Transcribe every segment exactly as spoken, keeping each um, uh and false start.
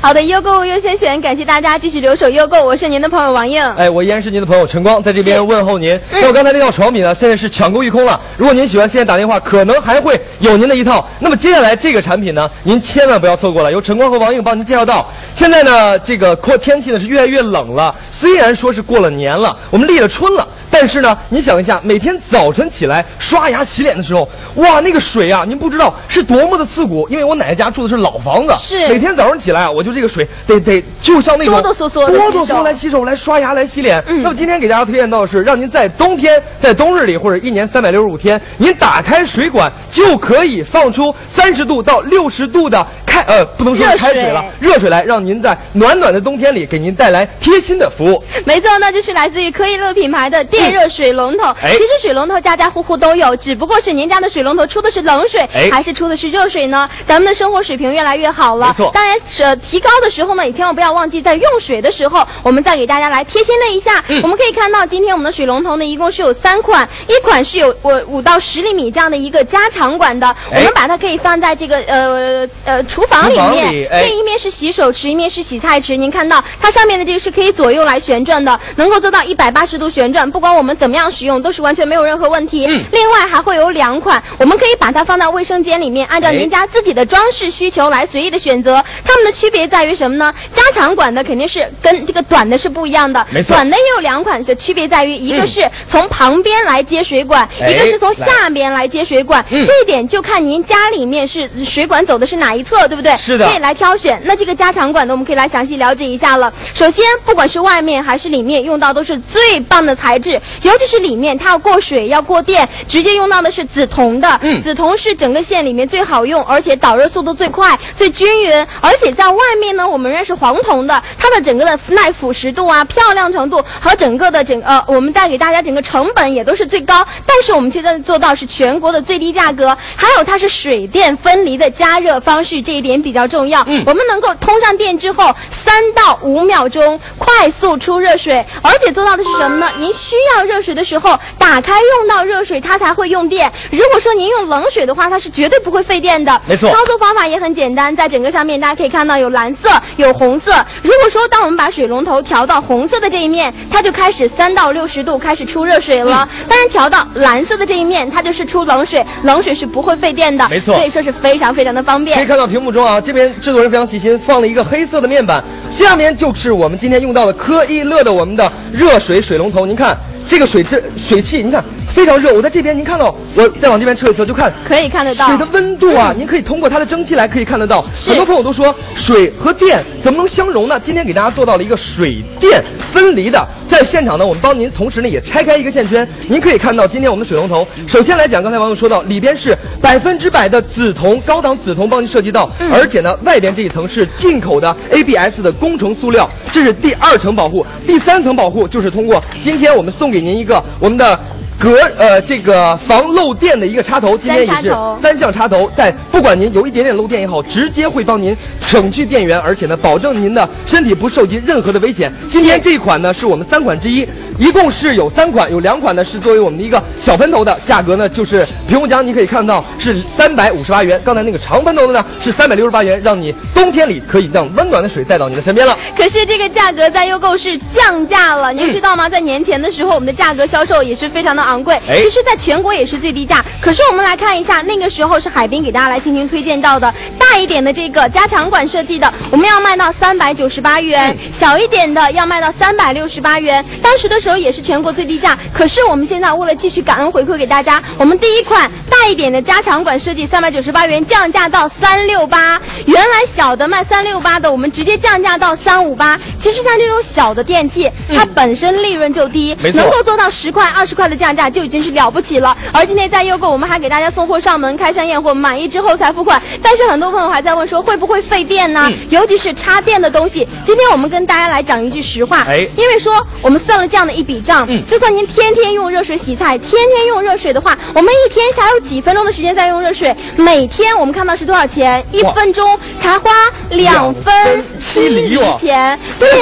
好的，优购物优先选，感谢大家继续留守优购，我是您的朋友王映。 哎，我依然是您的朋友陈光，在这边问候您。那我刚才那套床品呢，现在是抢购一空了。如果您喜欢，现在打电话可能还会有您的一套。那么接下来这个产品呢，您千万不要错过了，由陈光和王映帮您介绍到。现在呢，这个天气呢是越来越冷了，虽然说是过了年了，我们立了春了。但是呢，你想一下，每天早晨起来刷牙洗脸的时候，哇，那个水啊，您不知道是多么的刺骨。因为我奶奶家住的是老房子， 是每天早上起来啊，我就这个水得得就像那种哆哆嗦嗦的哆哆嗦来洗手、来刷牙、来洗脸。嗯、那么今天给大家推荐到的是，让您在冬天、在冬日里或者一年三百六十五天，您打开水管就可以放出三十度到六十度的开呃，不能说是开水了，热水来，让您在暖暖的冬天里给您带来贴心的服务。 没错，那就是来自于科意乐品牌的电热水龙头。嗯、其实水龙头家家户户都有，只不过是您家的水龙头出的是冷水，还是出的是热水呢？咱们的生活水平越来越好了， 没错。 当然，呃，提高的时候呢，也千万不要忘记在用水的时候，我们再给大家来贴心的一下。嗯、我们可以看到，今天我们的水龙头呢，一共是有三款，一款是有我五到十厘米这样的一个加长管的，我们把它可以放在这个呃呃厨房里面，里这一面是洗手池，一面是洗菜池。您看到它上面的这个是可以左右来旋转的，能够做到一百八十度旋转，不管我们怎么样使用，都是完全没有任何问题。嗯、另外还会有两款，我们可以把它放到卫生间里面，按照您家自己的装饰需求来随意的选择。它们的区别在于什么呢？加长管的肯定是跟这个短的是不一样的， 没错。 短的也有两款的区别在于，一个是从旁边来接水管，嗯、一个是从下边来接水管。这一点就看您家里面是水管走的是哪一侧，对不对？ 是的， 可以来挑选。那这个加长管呢，我们可以来详细了解一下了。首先，不管是外面还是里面，用到都是最棒的材质，尤其是里面，它要过水要过电，直接用到的是紫铜的。嗯，紫铜是整个线里面最好用，而且导热速度最快、最均匀。而且在外面呢，我们认识黄铜的，它的整个的耐腐蚀度啊、漂亮程度和整个的整呃，我们带给大家整个成本也都是最高，但是我们却在做到是全国的最低价格。还有它是水电分离的加热方式，这一点比较重要。嗯，我们能够通上电之后，三到五秒钟快速出热水，而且做到的是什么呢？您需要热水的时候，打开用到热水，它才会用电。如果说您用冷水的话，它是绝对不会费电的。 没错， 操作方法也很简单，在整个上面大家可以看到有蓝色有红色。如果说当我们把水龙头调到红色的这一面，它就开始三到六十度开始出热水了。嗯、当然调到蓝色的这一面，它就是出冷水，冷水是不会费电的。 没错， 所以说是非常非常的方便。 可以看到屏幕中啊，这边制作人非常细心，放了一个黑色的面板，下面就是我们今天用到的科意乐的我们的热水水龙头。您看这个水这水汽，您看非常热。我在这边，您看到我再往这边撤一撤，就看可以看得到水的温度啊。嗯、您可以通过它的蒸汽来可以看得到。很多朋友都说水和电怎么能相容呢？今天给大家做到了一个水电分离的。在现场呢，我们帮您同时呢也拆开一个线圈，您可以看到今天我们的水龙头。首先来讲，刚才网友说到里边是百分之百的紫铜，高档紫铜帮您设计到，嗯、而且呢外边这一层是进口的 A B S 的工程塑料，这是第二层保护。第三层保护就是通过今天我们送给您一个我们的隔呃这个防漏电的一个插头，今天也是三项插头，在不管您有一点点漏电也好，直接会帮您省去电源，而且呢保证您的身体不受及任何的危险。今天这一款呢是我们三款之一，一共是有三款，有两款呢是作为我们的一个小喷头的，价格呢就是屏幕上你可以看到是三百五十八元，刚才那个长喷头的呢是三百六十八元，让你冬天里可以让温暖的水带到你的身边了。 可是这个价格在优购是降价了，您知道吗？嗯、在年前的时候，我们的价格销售也是非常的昂贵，其实在全国也是最低价。可是我们来看一下，那个时候是海滨给大家来进行推荐到的大一点的这个加长管设计的，我们要卖到三百九十八元，嗯、小一点的要卖到三百六十八元。当时的时候也是全国最低价。可是我们现在为了继续感恩回馈给大家，我们第一款大一点的加长管设计三百九十八元降价到三六八，原来小的卖三六八的，我们直接降价到三五八。其实像这种小的电器，嗯、它本身利润就低，能够做到十块、二十块的降价就已经是了不起了。而今天在优购，我们还给大家送货上门，开箱验货，满意之后才付款。但是很多朋友还在问说会不会费电呢？嗯、尤其是插电的东西。今天我们跟大家来讲一句实话，哎，因为说我们算了这样的一笔账，嗯、就算您天天用热水洗菜，天天用热水的话，我们一天才有几分钟的时间在用热水，每天我们看到是多少钱？一分钟才花两分七厘钱。对呀、啊，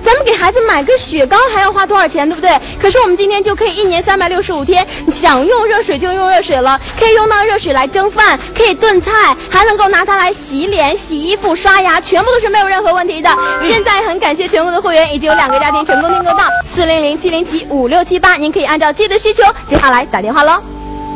咱们给孩子买个雪糕还要花多少钱，对不对？可是我们今天就可以一年三百六十五天，想用热水就用热水了，可以用到热水来蒸饭，可以炖菜，还能够拿它来洗脸、洗衣服、刷牙，全部都是没有任何问题的。现在很感谢全国的会员，已经有两个家庭成功订购到四零零七零七五六七八，您可以按照自己的需求接下来打电话喽。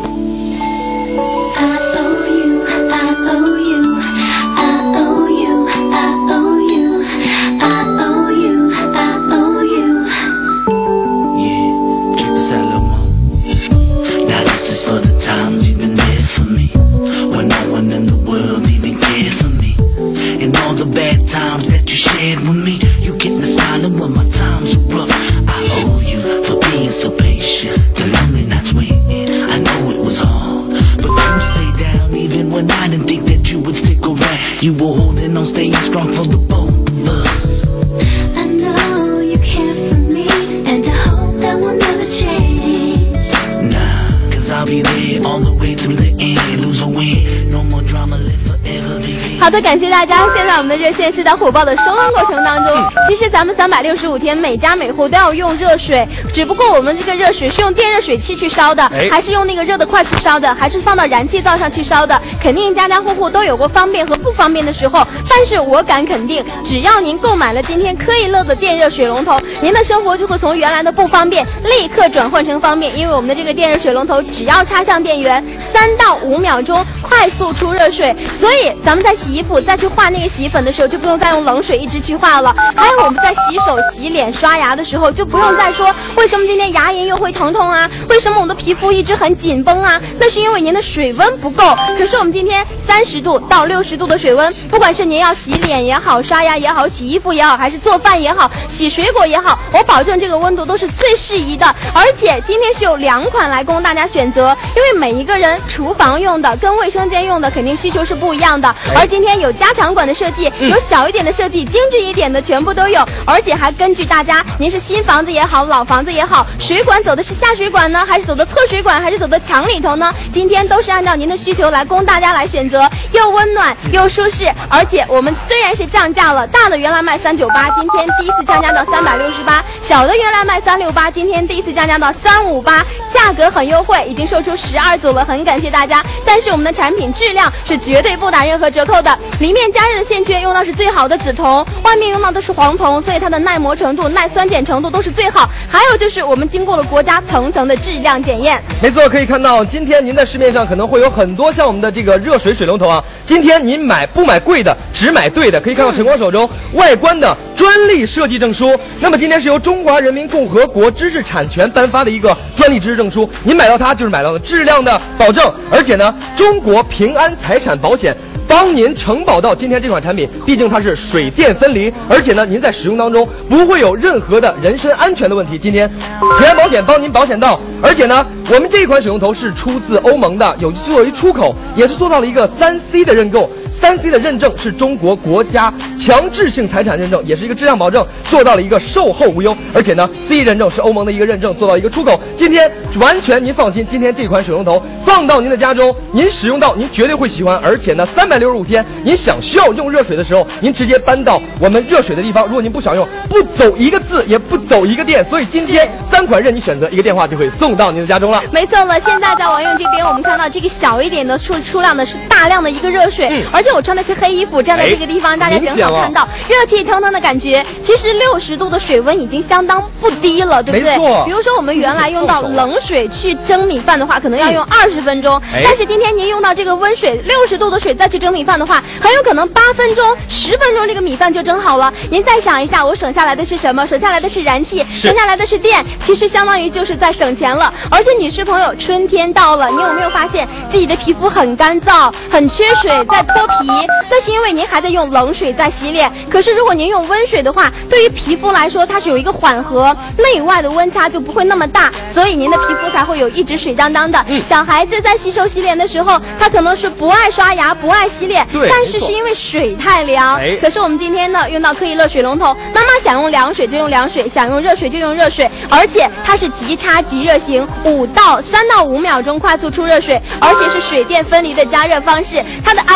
The bad times that you shared with me, you kept me smiling when my times were rough. I owe you for being so patient. The lonely nights waiting, I know it was hard, but you stayed down even when I didn't think that you would stick around. You were holding on, staying strong for the both of us. I know you care for me, and I hope that will never change. Nah, cause I'll be there all the way till the end. Lose or win, no more drama, live forever. 好的，感谢大家。现在我们的热线是在火爆的升温过程当中。其实咱们三百六十五天，每家每户都要用热水，只不过我们这个热水是用电热水器去烧的， 哎、 还是用那个热得快去烧的，还是放到燃气灶上去烧的，肯定家家户户都有过方便和不方便的时候。但是我敢肯定，只要您购买了今天科意乐的电热水龙头，您的生活就会从原来的不方便立刻转换成方便，因为我们的这个电热水龙头只要插上电源，三到五秒钟快速出热水，所以咱们在洗衣服再去化那个洗衣粉的时候，就不用再用冷水一直去化了。还有我们在洗手、洗脸、刷牙的时候，就不用再说为什么今天牙龈又会疼痛啊，为什么我的皮肤一直很紧绷啊，那是因为您的水温不够。可是我们今天三十度到六十度的水温，不管是您要洗脸也好，刷牙也好，洗衣服也好，还是做饭也好，洗水果也好，我保证这个温度都是最适宜的。而且今天是有两款来供大家选择，因为每一个人厨房用的跟卫生间用的肯定需求是不一样的，而今天有加长管的设计，有小一点的设计，精致一点的全部都有，而且还根据大家您是新房子也好，老房子也好，水管走的是下水管呢，还是走的侧水管，还是走的墙里头呢？今天都是按照您的需求来供大家来选择，又温暖又舒适。而且我们虽然是降价了，大的原来卖三九八，今天第一次降价到三百六十八，小的原来卖三六八，今天第一次降价到三五八，价格很优惠，已经售出十二组了，很感谢大家。但是我们的产品质量是绝对不打任何折扣的，里面加热的线圈用到是最好的紫铜，外面用到的是黄铜，所以它的耐磨程度、耐酸碱程度都是最好。还有就是我们经过了国家层层的质量检验。 没错，可以看到今天您在市面上可能会有很多像我们的这个热水水龙头啊，今天您买不买贵的，只买对的。可以看到晨光手中外观的专利设计证书，那么今天是由中华人民共和国知识产权颁发的一个专利知识证书，您买到它就是买到了质量的保证，而且呢，中国平安财产保险帮您承保到今天这款产品，毕竟它是水电分离，而且呢，您在使用当中不会有任何的人身安全的问题。今天平安保险帮您保险到，而且呢，我们这款水龙头是出自欧盟的，有作为出口，也是做到了一个三 C 的认购。三 C 的认证是中国国家强制性财产认证，也是一个质量保证，做到了一个售后无忧。而且呢 ，C 认证是欧盟的一个认证，做到一个出口。今天完全您放心，今天这款水龙头放到您的家中，您使用到您绝对会喜欢。而且呢，三百六十五天，您想需要用热水的时候，您直接搬到我们热水的地方。如果您不想用，不走一个字，也不走一个店。所以今天三款任你选择，一个电话就会送到您的家中了。 没错了，现在在王用这边，我们看到这个小一点的数出量的是大量的一个热水，嗯、而且我穿的是黑衣服，站在这个地方，哎、大家正好看到热气腾腾的感觉。其实六十度的水温已经相当不低了，对不对？ 没错。 比如说我们原来用到冷水去蒸米饭的话，可能要用二十分钟， 哎、 但是今天您用到这个温水，六十度的水再去蒸米饭的话，很有可能八分钟、十分钟这个米饭就蒸好了。您再想一下，我省下来的是什么？省下来的是燃气，省下来的是电，其实相当于就是在省钱了。而且女士朋友，春天到了，你有没有发现自己的皮肤很干燥、很缺水，在脱皮？那是因为您还在用冷水在洗脸。可是如果您用温水的话，对于皮肤来说，它是有一个缓和，内外的温差就不会那么大，所以您的皮肤才会有一直水当当的。嗯、小孩子在洗手洗脸的时候，他可能是不爱刷牙、不爱洗脸，但是是因为水太凉。哎、可是我们今天呢，用到科意乐水龙头，妈妈想用凉水就用凉水，想用热水就用热水，而且它是即插即热型，五到三到五秒钟快速出热水，而且是水电分离的加热方式，它的安装也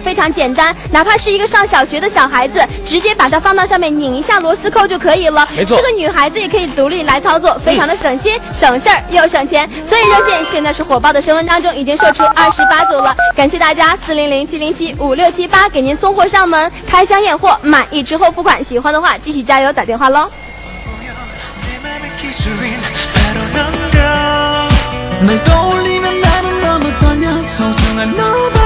非常简单，哪怕是一个上小学的小孩子，直接把它放到上面拧一下螺丝扣就可以了。 没错， 是个女孩子也可以独立来操作，非常的省心、嗯、省事儿又省钱。所以热线现在是火爆的升温当中，已经售出二十八组了。感谢大家四零零七零七五六七八给您送货上门，开箱验货，满意之后付款。喜欢的话继续加油打电话喽。 널 떠올리면 나는 너무 떨려 소중한 너